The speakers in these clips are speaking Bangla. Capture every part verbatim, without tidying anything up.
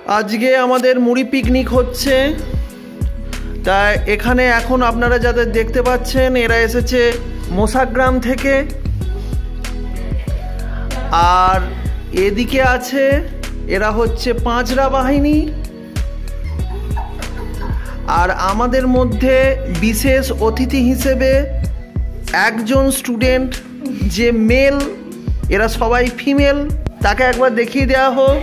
আজকে আমাদের মুড়ি পিকনিক হচ্ছে। তাই এখানে এখন আপনারা যাদের দেখতে পাচ্ছেন এরা এসেছে মোসা গ্রাম থেকে, আর এদিকে আছে এরা হচ্ছে পাঁচরা বাহিনী। আর আমাদের মধ্যে বিশেষ অতিথি হিসেবে একজন স্টুডেন্ট যে মেল, এরা সবাই ফিমেল, তাকে একবার দেখিয়ে দেওয়া হোক।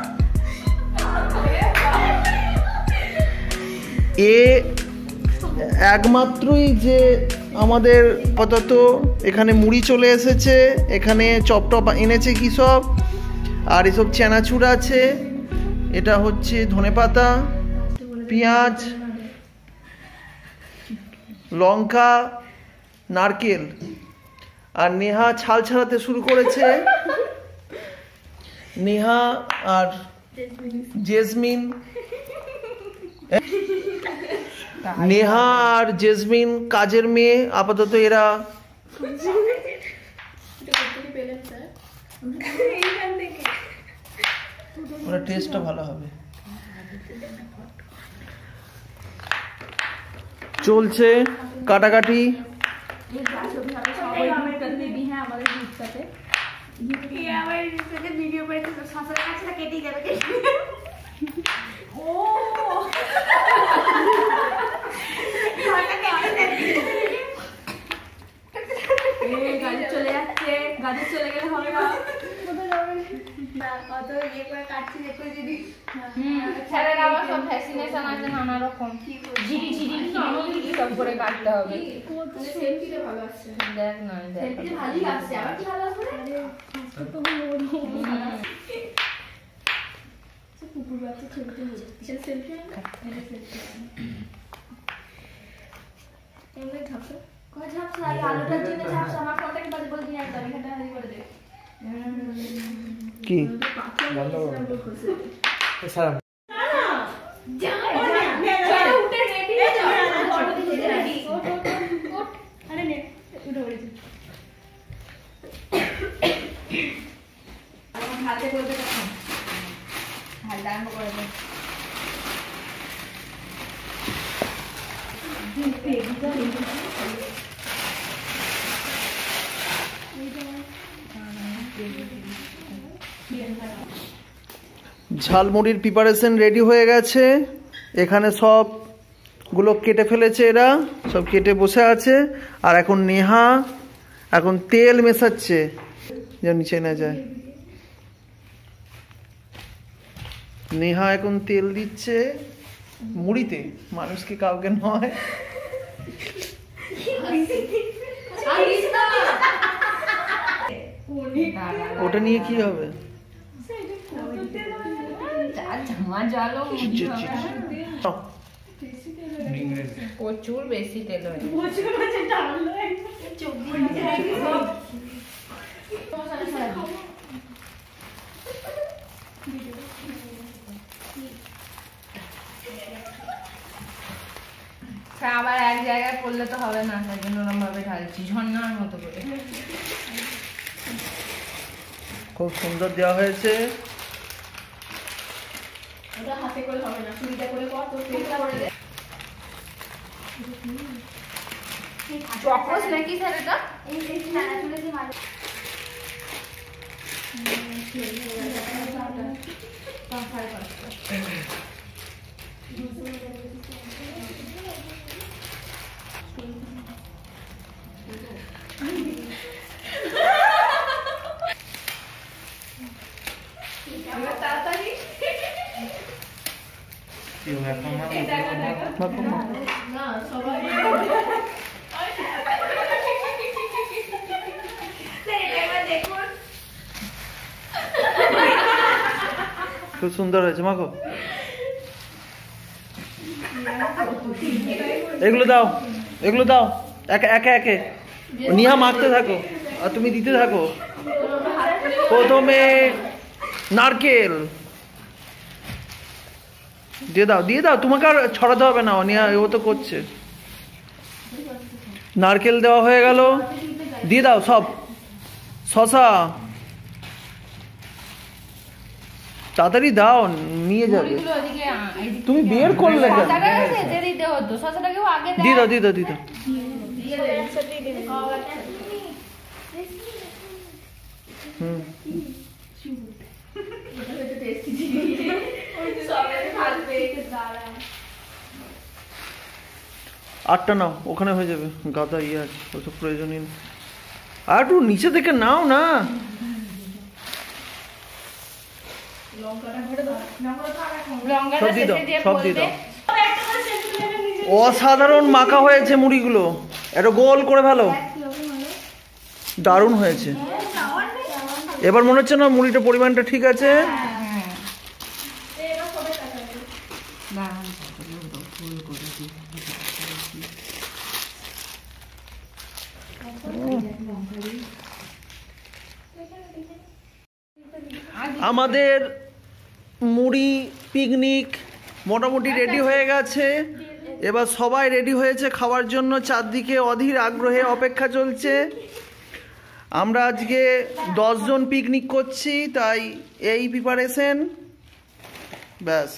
এ একমাত্রই যে আমাদের আপাতত এখানে মুড়ি চলে এসেছে, এখানে চপটপ এনেছে কি সব, আর এসব চানাচুর আছে, এটা হচ্ছে ধনেপাতা, পেঁয়াজ, লঙ্কা, নারকেল। আর নেহা ছাল ছাড়াতে শুরু করেছে। নেহা আর জেসমিন, নেহা আর জেসমিন কাজের মেয়ে আপাতত। এরা ওরা টেস্টটা ভালো হবে। চলছে কাটাকাটি। চলে যাচ্ছে, গাড়ি চলে গেলে হবে না। নানা রকম ঝিরি ঝিরি ঝিরি সব করে কাটতে হবে। দেখ না কুকুর বাচ্চা ছবিতে এমনি ঝাপসা কয় ঝাপসা এই আলুটার জন্য ঝাপসা। আমার ফোনটাকে বাজে বলে দিয়ে একদম এখানটা হারি করে দে কি বন্ধ করে সারা যা যা উঠে রেডি হয়ে যাও। ফটো দিতে রেডি ওঠ ওঠ আরে নে উঠে পড়েছে। আমার হাতে বলতে কথা হাল দাম করে দে। ঝালমুড়ির প্রিপারেশন রেডি হয়ে গেছে। এখানে সবগুলো কেটে ফেলেছে, এরা সব কেটে বসে আছে। আর এখন নেহা এখন তেল মেশাচ্ছে যেন নিচে না যায়। নেহা এখন তেল দিচ্ছে মুড়িতে, মানুষকে কাউকে নয়। ওটা নিয়ে কি হবে? প্রচুর বেশি তেল হয়। আবার এক জায়গায় পড়লে তো হবে না, তাই জন্য ওরকম ভাবে ঢালছি ঝর্ণার মতো করে। খুব সুন্দর দেওয়া হয়েছে। ওটা হাতে করে হবে না, ছুরিটা করে কর, তো ছুরিটা করে দে। চকস নাকি স্যার এটা? এই এই নানা চলে যে মাল তাড়াতাড়ি না সবাই খুব সুন্দর হয়েছে মাখো। এগুলো দাও, এগুলো দাও, একে একে একে নিহা মাখতে থাকো আর তুমি দিতে থাকো। প্রথমে নারকেল দিয়ে দাও, দিয়ে দাও, তোমাকে আর ছড়াতে হবে না, নিহা ও তো করছে। নারকেল দেওয়া হয়ে গেল, দিয়ে দাও সব। শশা তাড়াতাড়ি দাও, নিয়ে যাবে। তুমি বের করলে কেন? দি দাও দি দাও দি দাও। হুম আটটা নাও, ওখানে হয়ে যাবে। গাদা ইয়ে আছে, ওসব প্রয়োজনীয়। আর একটু নিচে থেকে নাও না। সব দিয়ে দাও, সব দিয়ে দাও। অসাধারণ মাখা হয়েছে মুড়িগুলো, এটা গোল করে ভালো, দারুণ হয়েছে। এবার মনে হচ্ছে না মুড়িটা পরিমাণটা ঠিক আছে? আমাদের মুড়ি পিকনিক মোটামুটি রেডি হয়ে গেছে। এবার সবাই রেডি হয়েছে খাওয়ার জন্য, চারদিকে অধীর আগ্রহে অপেক্ষা চলছে। আমরা আজকে দশজন পিকনিক করছি, তাই এই প্রিপারেশন। ব্যাস,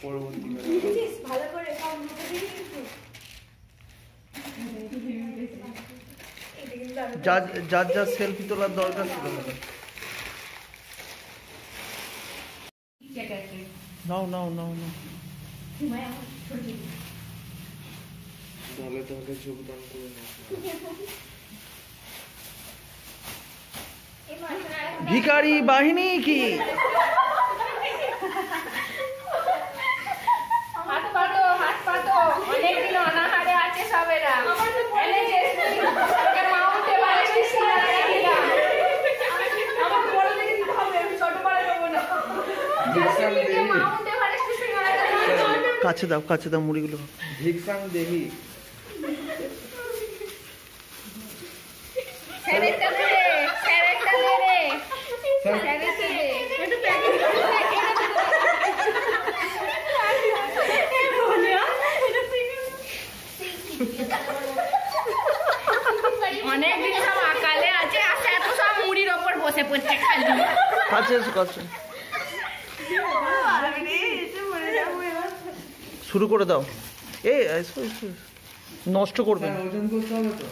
যার যার যার সেলফি তোলার দরকার ছিল। নাও নাও নাও নাও। ভিখারি বাহিনী কি? হাত পাতো, হাত পাতো, অনেকদিন অনাহারে আছে সবেরা। এনে যে ওকে মাউন্টে বাড়ি সিঙ্গারা দিলাম। আমার বড় দেখে দিতে হবে, আমি ছোট বড় দেব না। জেসমিনকে মাউন্টে বাড়ি সিঙ্গারা দিলাম। কাছে দাও, কাছে দাও মুড়িগুলো। ভিক্ষাং দেহি। স্যারেরটা দে, স্যারেরটা দে রে। স্যারেরটা দে। একটু প্যাকেট অনেকদিন সব আকালে আছে, আর এত সব মুড়ির ওপর বসে পড়ছে খালি। কাছে এসো, কাছে শুরু করে দাও। এ এসো এসো, নষ্ট করবে না। ওজন করতে হবে তো।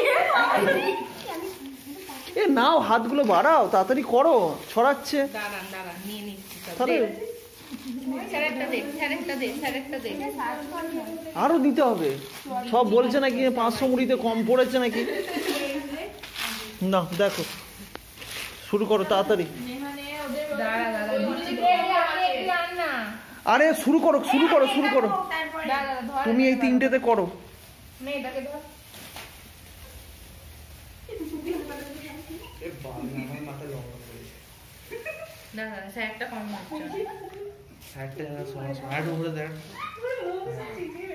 এ নাও, হাতগুলো বাড়াও, তাড়াতাড়ি করো, ছড়াচ্ছে। দাঁড়ান দাঁড়ান, নিয়ে নিচ্ছি সব। তাহলে স্যারেরটা দে, স্যারেরটা দে, স্যারেরটা দে। আরো দিতে হবে। সব বলছে নাকি পাঁচশো মুড়িতে কম পড়েছে নাকি। না দেখো, শুরু করো তাড়াতাড়ি। দাঁড়া দাঁড়া, একটু আন না। আরে শুরু করো, শুরু করো, শুরু করো। দাঁড়া ধর, তুমি এই তিনটেতে করো। নে এটাকে ধর। এ বাবা, আমার মাথা লম্বা করেছে। দাঁড়া, স্যারটা কম হচ্ছে। সাইডটা সমস্যা, আর উপরে দেখ।